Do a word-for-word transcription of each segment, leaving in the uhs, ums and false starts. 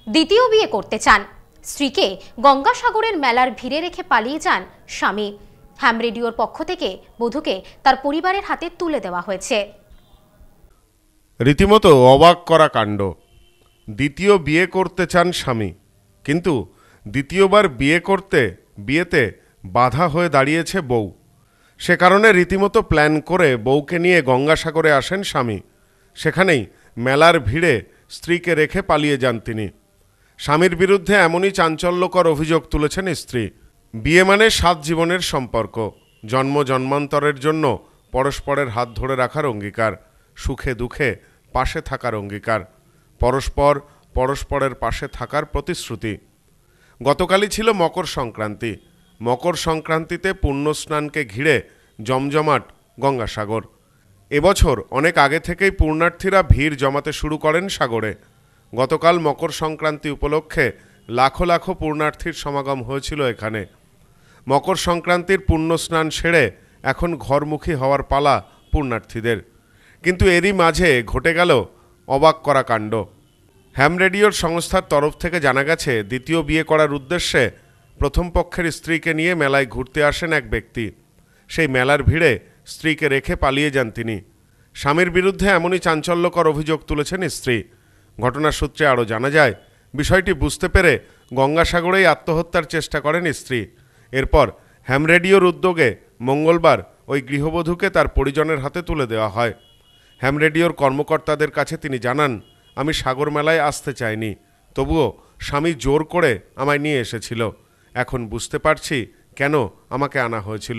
দ্বিতীয় বিয়ে করতে চান, স্ত্রীকে গঙ্গাসাগরের মেলার ভিড়ে রেখে পালিয়ে যান স্বামী। হ্যাম রেডিওর পক্ষ থেকে বধূকে তার পরিবারের হাতে তুলে দেওয়া হয়েছে। রীতিমতো অবাক করা কাণ্ড। দ্বিতীয় বিয়ে করতে চান স্বামী, কিন্তু দ্বিতীয়বার বিয়ে করতে বিয়েতে বাধা হয়ে দাঁড়িয়েছে বউ। সে কারণে রীতিমতো প্ল্যান করে বউকে নিয়ে গঙ্গাসাগরে আসেন স্বামী। সেখানেই মেলার ভিড়ে স্ত্রীকে রেখে পালিয়ে যান তিনি। স্বামীর বিরুদ্ধে এমনই চাঞ্চল্যকর অভিযোগ তুলেছেন স্ত্রী। বিয়ে মানে সাত জীবনের সম্পর্ক, জন্ম জন্মান্তরের জন্য পরস্পরের হাত ধরে রাখার অঙ্গীকার, সুখে দুঃখে পাশে থাকার অঙ্গীকার, পরস্পর পরস্পরের পাশে থাকার প্রতিশ্রুতি। গতকালই ছিল মকর সংক্রান্তি। মকর সংক্রান্তিতে পুণ্যস্নানকে ঘিরে জমজমাট গঙ্গাসাগর। এবছর অনেক আগে থেকেই পুণ্যার্থীরা ভিড় জমাতে শুরু করেন সাগরে। গতকাল মকর সংক্রান্তি উপলক্ষে লাখো লাখো পুণ্যার্থীর সমাগম হয়েছিল এখানে। মকর সংক্রান্তির পুণ্যস্নান সেরে এখন ঘরমুখী হওয়ার পালা পুণ্যার্থীদের। কিন্তু এরই মাঝে ঘটে গেল অবাক করা কাণ্ড। হ্যাম রেডিওর সংস্থার তরফ থেকে জানা গেছে, দ্বিতীয় বিয়ে করার উদ্দেশ্যে প্রথম পক্ষের স্ত্রীকে নিয়ে মেলায় ঘুরতে আসেন এক ব্যক্তি। সেই মেলার ভিড়ে স্ত্রীকে রেখে পালিয়ে যান তিনি। স্বামীর বিরুদ্ধে এমনই চাঞ্চল্যকর অভিযোগ তুলেছেন স্ত্রী। ঘটনার সূত্রে আরও জানা যায়, বিষয়টি বুঝতে পেরে গঙ্গাসাগরেই আত্মহত্যার চেষ্টা করেন স্ত্রী। এরপর হ্যাম রেডিওর উদ্যোগে মঙ্গলবার ওই গৃহবধূকে তার পরিজনের হাতে তুলে দেওয়া হয়। হ্যাম রেডিওর কর্মকর্তাদের কাছে তিনি জানান, আমি সাগর মেলায় আসতে চাইনি, তবুও স্বামী জোর করে আমায় নিয়ে এসেছিল। এখন বুঝতে পারছি কেন আমাকে আনা হয়েছিল।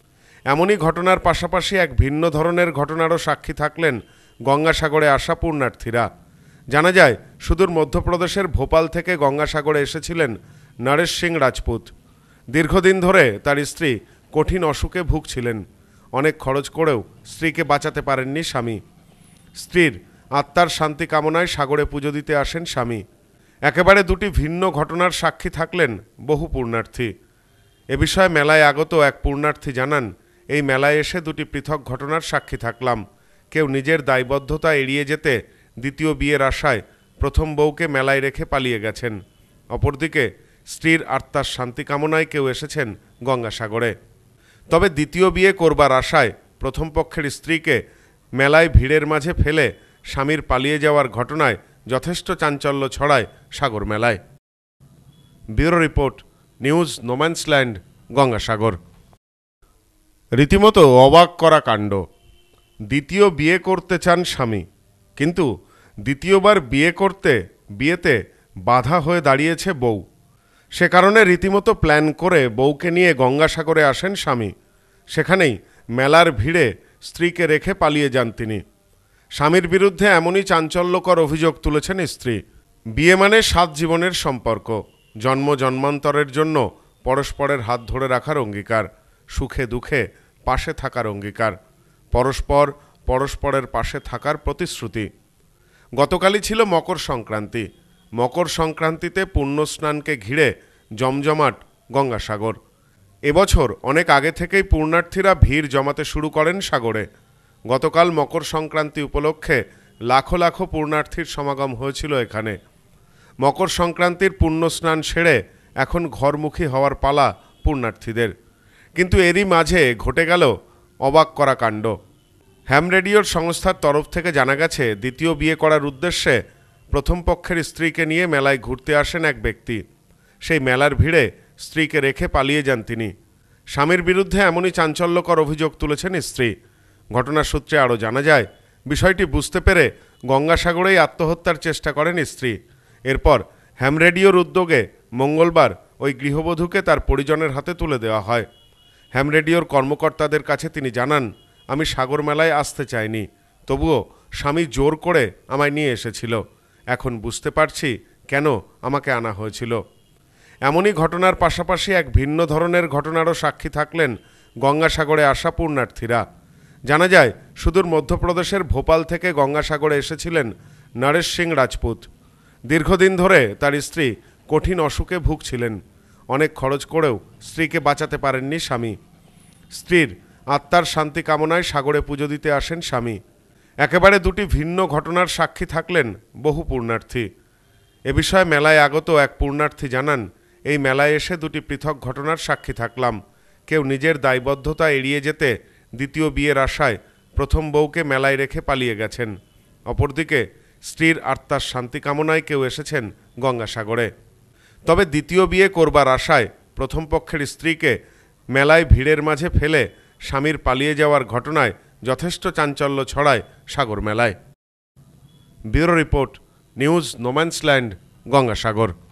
এমনই ঘটনার পাশাপাশি এক ভিন্ন ধরনের ঘটনারও সাক্ষী থাকলেন গঙ্গাসাগরে আসা পুণ্যার্থীরা। জানা যায়, সুদূর মধ্যপ্রদেশের ভোপাল থেকে গঙ্গাসাগরে এসেছিলেন নরেশ সিং রাজপুত। দীর্ঘদিন ধরে তার স্ত্রী কঠিন অসুখে ভুগছিলেন। অনেক খরচ করেও স্ত্রীকে বাঁচাতে পারেননি স্বামী। স্ত্রীর আত্মার শান্তি কামনায় সাগরে পুজো দিতে আসেন স্বামী। একেবারে দুটি ভিন্ন ঘটনার সাক্ষী থাকলেন বহু পুণ্যার্থী। এ বিষয়ে মেলায় আগত এক পুণ্যার্থী জানান, এই মেলায় এসে দুটি পৃথক ঘটনার সাক্ষী থাকলাম। কেউ নিজের দায়বদ্ধতা এড়িয়ে যেতে দ্বিতীয় বিয়ের আশায় প্রথম বউকে মেলায় রেখে পালিয়ে গেছেন। অপরদিকে স্ত্রীর আত্মার শান্তি কামনায় কেউ এসেছেন গঙ্গাসাগরে। তবে দ্বিতীয় বিয়ে করবার আশায় প্রথম পক্ষের স্ত্রীকে মেলায় ভিড়ের মাঝে ফেলে স্বামীর পালিয়ে যাওয়ার ঘটনায় যথেষ্ট চাঞ্চল্য ছড়ায় সাগর মেলায়। Bureau report, news no man's land, Gangasagar. রীতিমতো অবাক করা কাণ্ড। দ্বিতীয় বিয়ে করতে চান স্বামী, কিন্তু দ্বিতীয়বার বিয়ে করতে বিয়েতে বাধা হয়ে দাঁড়িয়েছে বউ। সে কারণে রীতিমতো প্ল্যান করে বউকে নিয়ে গঙ্গাসাগরে আসেন স্বামী। সেখানেই মেলার ভিড়ে স্ত্রীকে রেখে পালিয়ে যান তিনি। স্বামীর বিরুদ্ধে এমনই চাঞ্চল্যকর অভিযোগ তুলেছেন স্ত্রী। বিয়ে মানে সাত জীবনের সম্পর্ক, জন্ম জন্মান্তরের জন্য পরস্পরের হাত ধরে রাখার অঙ্গীকার, সুখে দুঃখে পাশে থাকার অঙ্গীকার, পরস্পর পরস্পরের পাশে থাকার প্রতিশ্রুতি। গতকালই ছিল মকর সংক্রান্তি। মকর সংক্রান্তিতে পুণ্যস্নানকে ঘিরে জমজমাট গঙ্গাসাগর। এবছর অনেক আগে থেকেই পুণ্যার্থীরা ভিড় জমাতে শুরু করেন সাগরে। গতকাল মকর সংক্রান্তি উপলক্ষে লাখো লাখো পুণ্যার্থীর সমাগম হয়েছিল এখানে। মকর সংক্রান্তির পুণ্যস্নান সেরে এখন ঘরমুখী হওয়ার পালা পুণ্যার্থীদের। কিন্তু এরই মাঝে ঘটে গেল অবাক করা কাণ্ড। হ্যাম রেডিওর সংস্থার তরফ থেকে জানা গেছে, দ্বিতীয় বিয়ে করার উদ্দেশ্যে প্রথম পক্ষের স্ত্রীকে নিয়ে মেলায় ঘুরতে আসেন এক ব্যক্তি। সেই মেলার ভিড়ে স্ত্রীকে রেখে পালিয়ে যান তিনি। স্বামীর বিরুদ্ধে এমনই চাঞ্চল্যকর অভিযোগ তুলেছেন স্ত্রী। ঘটনার সূত্রে আরও জানা যায়, বিষয়টি বুঝতে পেরে গঙ্গাসাগরেই আত্মহত্যার চেষ্টা করেন স্ত্রী। এরপর হ্যাম রেডিওর উদ্যোগে মঙ্গলবার ওই গৃহবধূকে তার পরিজনের হাতে তুলে দেওয়া হয়। হ্যাম রেডিওর কর্মকর্তাদের কাছে তিনি জানান, আমি সাগর মেলায় আসতে চাইনি, তবুও স্বামী জোর করে আমায় নিয়ে এসেছিল। এখন বুঝতে পারছি কেন আমাকে আনা হয়েছিল। এমনই ঘটনার পাশাপাশি এক ভিন্ন ধরনের ঘটনারও সাক্ষী থাকলেন গঙ্গাসাগরে আসা পুণ্যার্থীরা। জানা যায়, সুদূর মধ্যপ্রদেশের ভোপাল থেকে গঙ্গাসাগরে এসেছিলেন নরেশ সিং রাজপুত। দীর্ঘদিন ধরে তার স্ত্রী কঠিন অসুখে ভুগছিলেন। অনেক খরচ করেও স্ত্রীকে বাঁচাতে পারেননি স্বামী। স্ত্রীর আত্মার শান্তি কামনায় সাগরে পুজো দিতে আসেন স্বামী। একেবারে দুটি ভিন্ন ঘটনার সাক্ষী থাকলেন বহু পুণ্যার্থী। এ এ বিষয়ে মেলায় আগত এক পুণ্যার্থী জানান, এই মেলায় এসে দুটি পৃথক ঘটনার সাক্ষী থাকলাম। কেউ নিজের দায়বদ্ধতা এড়িয়ে যেতে দ্বিতীয় বিয়ের আশায় প্রথম বউকে মেলায় রেখে পালিয়ে গেছেন। অপরদিকে স্ত্রীর আত্মার শান্তি কামনায় কেউ এসেছেন গঙ্গাসাগরে। তবে দ্বিতীয় বিয়ে করবার আশায় প্রথম পক্ষের স্ত্রীকে মেলায় ভিড়ের মাঝে ফেলে স্বামীর পালিয়ে যাওয়ার ঘটনায় যথেষ্ট চাঞ্চল্য ছড়ায় সাগর মেলায়। Bureau report, news no man's land, Gangasagar.